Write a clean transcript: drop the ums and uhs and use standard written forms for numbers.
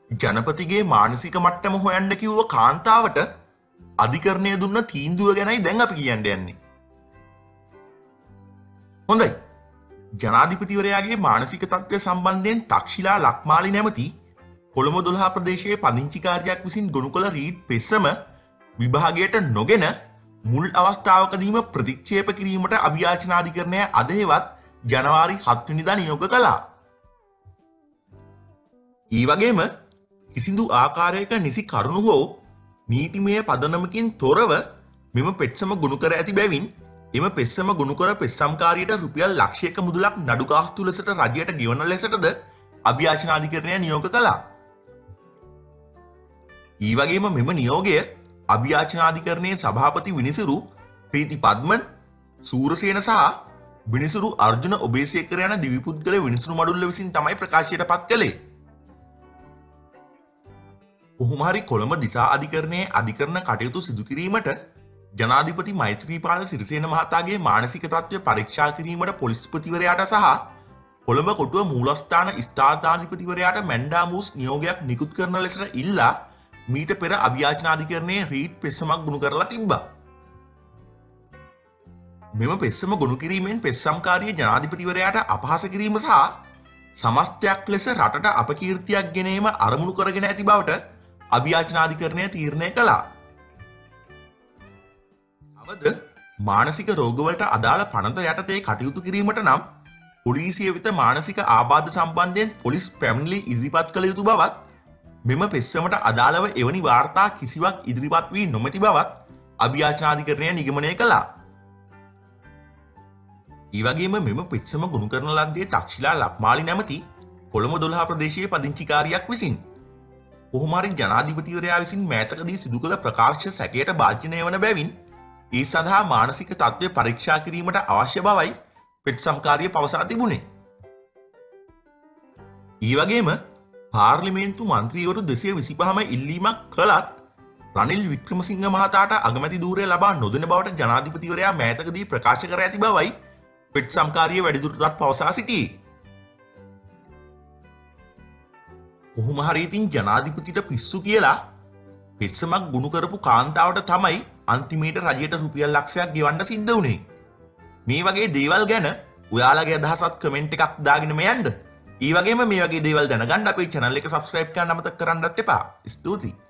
ජනපතිගේ මානසික මට්ටම හොයන්න කිව්ව කාන්තාවට අධිකරණය දුන්න තීන්දුව ගැනයි දැන් අපි කියන්න යන්නේ. හොඳයි. ජනාධිපතිවරයාගේ මානසික තත්ත්වය සම්බන්ධයෙන් තක්ෂිලා ලක්මාලි නැමති කොළඹ 12 ප්‍රදේශයේ පදිංචිකාරියක් විසින් ගොනු කළ රීඩ් පෙස්සම විභාගයට නොගෙන මුල් අවස්ථාවකදීම ප්‍රතික්ෂේප කිරීමට අභියාචනාධිකරණය අද හෙවත් ජනවාරි 7 වෙනිදා නියෝග කළා. ඒ වගේම කිසිදු ආකාරයක නිසි කරුණු හෝ නීතිමය පදනමකින් තොරව මෙම පෙත්සම ගොනු කර ඇති බැවින් එම පෙත්සම ගොනු කර පෙත්සම්කාරියට රුපියල් ලක්ෂයක මුදලක් නඩු කාස්තු ලෙසට රජයට ගෙවන ලෙසටද අභියාචනාධිකරණය නියෝග කළා. ඒ වගේම මෙම නියෝගය අභියාචනාධිකරණයේ සභාපති විනිසුරු ප්‍රීති පද්මන්, සූරසේන සහ විනිසුරු අර්ජුන ඔබේසේකර යන දිවිපුද්ගල විනිසුරු මඩුල්ල විසින් තමයි ප්‍රකාශයට පත් කළේ. කොහොම හරි කොළඹ දිසා අධිකරණයේ අධිකරණ කටයුතු සිදු කිරීමට ජනාධිපති මෛත්‍රීපාල සිරිසේන මහතාගේ මානසික තත්ත්වය පරීක්ෂා කිරීමට පොලිස්පතිවරයාට සහ කොළඹ කොටුව මූලස්ථාන ස්ථානාධිපතිවරයාට මැන්ඩාමූස් නියෝගයක් නිකුත් කරන ලෙසට ඉල්ලා මීට පෙර අභියාචනාධිකරණයේ රීඩ් පෙස්සමක් ගොනු කරලා තිබ්බා. මෙම පෙස්සම ගොනු කිරීමෙන් පෙස්සම්කාරී ජනාධිපතිවරයාට අපහාස කිරීම සහ සමස්තයක් ලෙස රටට අපකීර්තියක් ගෙනීම අරමුණු කරගෙන ඇති බවට අභියාචනාධිකරණය තීරණය කළා. අවද මානසික රෝගවලට අදාළ පනත යටතේ කටයුතු කිරීමට නම් පොලිසිය වෙත මානසික ආබාධ සම්බන්ධයෙන් පොලිස් පැමිණිලි ඉදිරිපත් කළ යුතු බවත් මෙම පෙස්සමට අදාළව එවැනි වාර්තා කිසිවක් ඉදිරිපත් වී නොමැති බවත් අභියාචනාධිකරණය නිගමනය කළා. ඒ වගේම මෙම පෙත්සම ගොනු කරන ලද්දේ තක්ෂිලා ලක්මාලි නැමති කොළඹ 12 ප්‍රදේශයේ පදිංචිකාරියක් විසින් කොහොම හරි ජනාධිපතිවරයා විසින් මෑතකදී සිදු කළ ප්‍රකාශ සැකයට භාජනය වන බැවින් ඒ සඳහා මානසික තත්ත්වය පරීක්ෂා කිරීමට අවශ්‍ය බවයි පෙත්සම්කාරිය පවසා තිබුණේ. ඒ වගේම පාර්ලිමේන්තු මන්ත්‍රීවරු 225ම ඉල්ලීමක් කළත් රනිල් වික්‍රමසිංහ මහතාට අගමැති ධූරය ලබා නොදෙන බවට ජනාධිපතිවරයා මෑතකදී ප්‍රකාශ කර ඇති බවයි පෙත්සම්කාරිය වැඩිදුරටත් පවසා සිටියේ. කොහොම හරි ඉතින් ජනාධිපතිට පිස්සු කියලා පෙත්සමක් ගොනු කරපු කාන්තාවට තමයි අන්තිමේට රජයට රුපියල් ලක්ෂයක් ගෙවන්න සිද්ධ වුණේ. මේ වගේ දේවල් ගැන ඔයාලගේ අදහසත් කමෙන්ට් එකක් දාගෙනම යන්න. ඒ වගේම මේ වගේ දේවල් දැනගන්න අපේ channel එක subscribe කරන්න අමතක කරන්නත් එපා. ස්තුතියි.